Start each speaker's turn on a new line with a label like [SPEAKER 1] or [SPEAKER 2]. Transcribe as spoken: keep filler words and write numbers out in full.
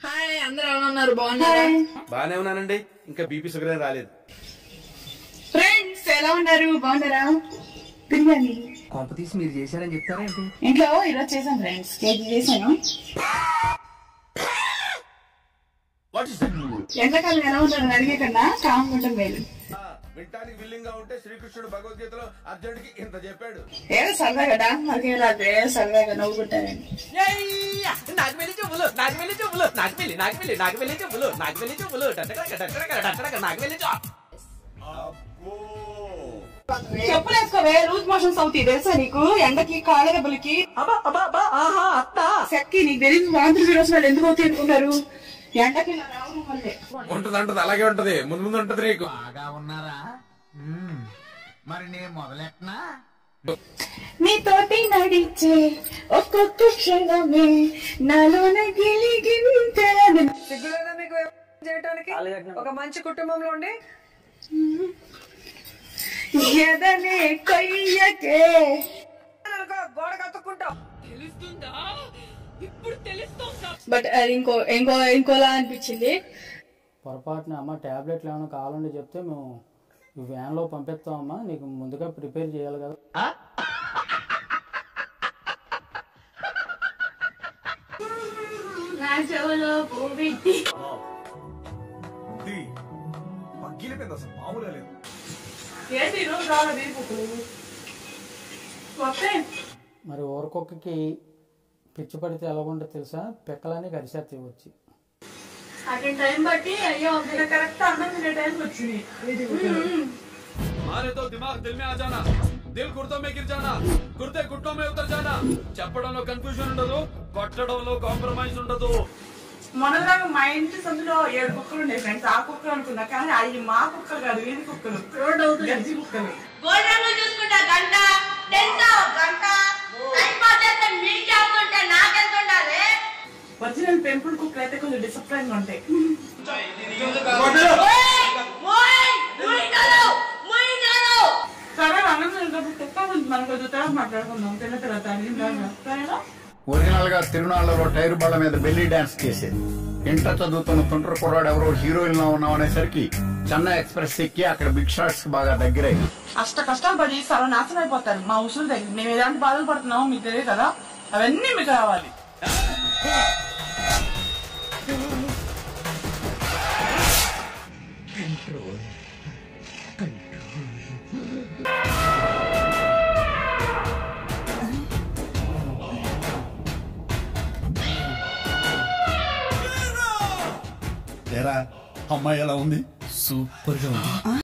[SPEAKER 1] Hi అందరూ ఎలా ఉన్నారు? బాగున్నారా?
[SPEAKER 2] బాగానే ఉన్నానండి. ఇంకా బీపీ షుగర్ రాలేదు.
[SPEAKER 1] ఫ్రెండ్స్ ఎలా ఉన్నారు? బాగున్నారా? బిర్యానీ
[SPEAKER 3] కొంప తీసి మీరు చేశారని చెప్తారా ఏంటి?
[SPEAKER 1] ఇంట్లో ఈరోజు చేశాను ఫ్రెండ్స్, కేజీ చేశాను. ఎంతకాలం ఎలా ఉంటారని అడిగే కన్నా కామ్ ఉండటం మేలు.
[SPEAKER 2] వింటానికి విల్లింగ్ గా ఉంటే శ్రీకృష్ణుడు భగవద్గీతలో అర్జునుడికి ఇంత చెప్పాడు.
[SPEAKER 1] ఏదో సరదాగా కదా, మనకి రాదు సరదాగా నవ్వుకుంటారండి.
[SPEAKER 3] నాకు వెళ్ళి చెప్పులు నాకు వెళ్ళి చెప్పులు నాకు వెళ్ళి నాకు వెళ్ళి నాకు వెళ్ళి చెప్పులు నాకు వెళ్ళి చెప్పులు నాకు వెళ్ళి
[SPEAKER 1] చెప్పులు వేసుకోవే, లూజ్ మోషన్స్ అవుతాయి తెలుసా నీకు? ఎండకి కాళ్ళ దెబ్బలకి సెక్కి నీకు తెలియదు. వాంతులు విరోచన వాళ్ళు ఎందుకు అవుతాయి అనుకున్నారు? ఎండకి రావడం వల్లే
[SPEAKER 2] ఉంటది అంటది, అలాగే ఉంటది. ముందు ముందు ఉంటది. నీకు
[SPEAKER 4] బాగా ఉన్నారా? మరి నేను మొదలెట్టనా?
[SPEAKER 1] నీతోటి నడిచే ఒక్కొక్క క్షణమే నాలోన గిలిగింతే.
[SPEAKER 5] సిగ్గులేదా మీకు చేయటానికి? ఒక మంచి కుటుంబంలో ఉండి
[SPEAKER 1] ఎదనే కొయ్యకే
[SPEAKER 5] గోడ కత్తుకుంటావు.
[SPEAKER 1] బట్ అది ఇంకో ఇంకో ఇంకోలా అనిపించింది.
[SPEAKER 6] పొరపాటున అమ్మ టాబ్లెట్లు ఏమైనా కావాలంటే చెప్తే మేము వ్యాన్ లో పంపిస్తామమ్మా, నీకు ముందుగా ప్రిపేర్ చేయాలి కదా. మరి ఊరకొక్కకి పిచ్చి పడితే ఎలా ఉంటుంది తెలుసా? పిక్కలని కరిసేత్తాయి వచ్చి.
[SPEAKER 1] అటు టైం బట్టి అయ్యో కరెక్ట్ అన్నం తినే టైం వచ్చింది.
[SPEAKER 2] మారే తో దిమాగ్ దిల్ మే ఆ జానా, దిల్ గుర్తో మే గిర్ జానా, గుర్తే గుట్టో మే ఉతర్ జానా. చెప్పడంలో కన్ఫ్యూజన్ ఉండదు, కొట్టడంలో కాంప్రమైజ్ ఉండదు.
[SPEAKER 1] మొన్నదాకా మా ఇంటి సందులో ఏడు కుక్కలు ఉండే ఫ్రెండ్స్. ఆ కుక్కలు అనుకున్నా కానీ అవి మా కుక్కలు కాదు, వీధి కుక్కలు, రోడ్ అవుతుంది గజ్జి కుక్కలు.
[SPEAKER 7] చూసుకుంటా గంట గంట
[SPEAKER 1] ఒరిజినల్ పెంపుడు కుక్కలు అయితే కొంచెం డిసిప్లైన్ గా ఉంటాయి. సరే అన్నం కుక్క మనకు కొంచెం తర్వాత మాట్లాడుకుందాం తిన్న తర్వాత. సరేనా?
[SPEAKER 4] ఒరిజినల్ గా తిరునాళ్లలో టైర్ బళ్ళ మీద బెల్లీ డాన్స్ చేసేది. ఇంటర్ చదువుతున్న తుంటర కుర్రాడు ఎవరో హీరోయిన్ లో ఉన్నాం అనేసరికి చెన్నై ఎక్స్ప్రెస్ ఎక్కి అక్కడ బిగ్ షాట్స్ బాగా దగ్గరయ్యి
[SPEAKER 1] అష్ట కష్టాలు పడి సర్వనాశనం అయిపోతారు మా ఉసులు దగ్గర. మేము ఎలాంటి బాధలు పడుతున్నామో మీకు తెలియదు కదా, అవన్నీ మీకు రావాలి.
[SPEAKER 4] అమ్మాయి ఎలా ఉంది?
[SPEAKER 3] సూపర్ గా ఉంది.